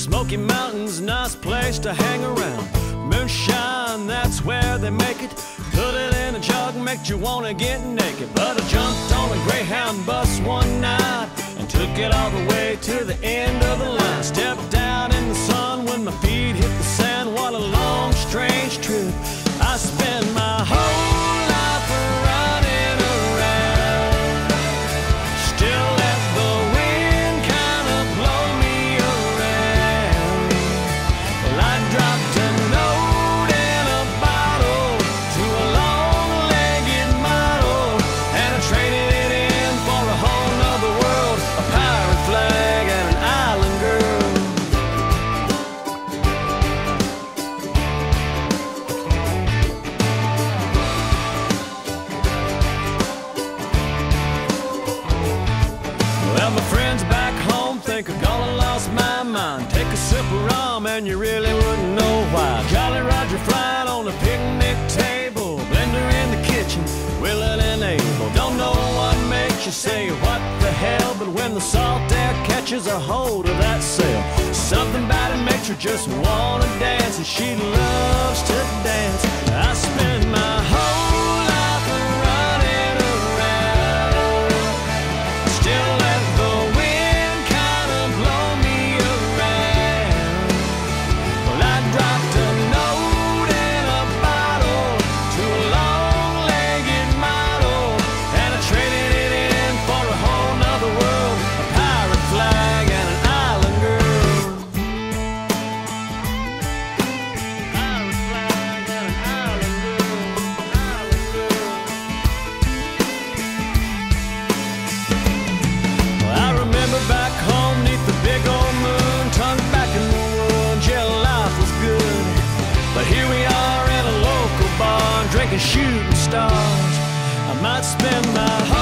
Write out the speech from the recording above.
Smoky Mountains, nice place to hang around. Moonshine, that's where they make it. Put it in a jug, make you wanna get naked. But I jumped on a Greyhound bus one night and took it all the way to the end of the line. Stepped down in the sun when my feet hit the sand. What a long, strange trip. I spent my whole life running around. Still let the wind kind of blow me around. Well, I dropped a note in a bottle to a long-legged model, and I traded it in for a whole nother world, a pirate flag and an island girl. Well, my friends back home think I've gone and lost my mind. Take a sip of rum and you really wouldn't know why. Jolly Roger flying on a picnic table, blender in the kitchen, willing and able. Don't know what makes you say what the hell, but when the salt air catches a hold of that sail, something about it makes her just wanna dance, and she loves to dance. I spend my whole life running around. Still let the wind kind of blow me around. Well, I dropped a note in a bottle to a long-legged model, and I traded it in for a whole nother world, a pirate flag and an island girl. Pirate flag and an island girl, island girl. Well, I remember back home neath the big old moon, tongue back in the wood, yeah, life was good. But here we are in a local bar, drinking shooting stars. I might spend my whole